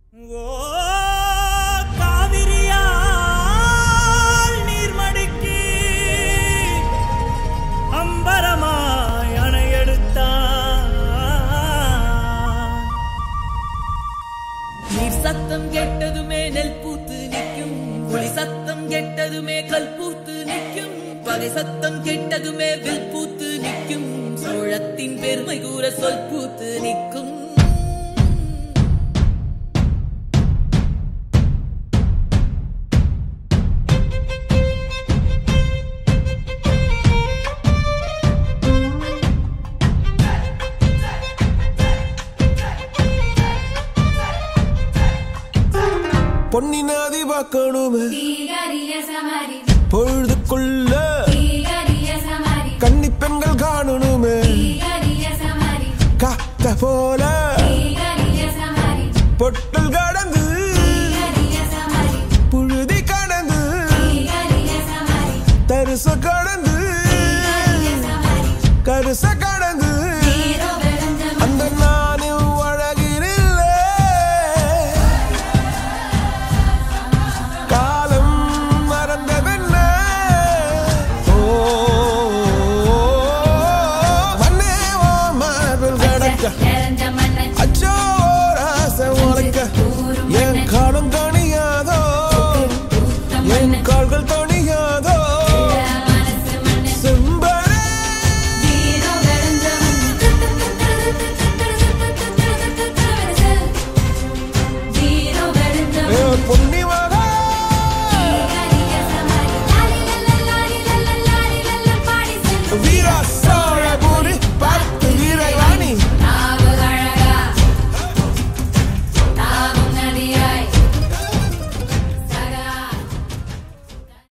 சத்தம் கெட்டதுமே நெல் பூத்து நிற்கும், ஒளி சத்தம் கெட்டதுமே கல் பூத்து நிற்கும், பகை சத்தம் கெட்டதுமே வில் பூத்து நிற்கும், சோழத்தின் பெருமை கூற சொல் பூத்து நிற்கும். பொன்னினாதி பார்க்கணுமே பொழுதுக்குள்ள கன்னி பெண்கள் காணணுமே காத்த போல பொட்டல் கடந்து புழுதி கடந்து தரிசு கடந்து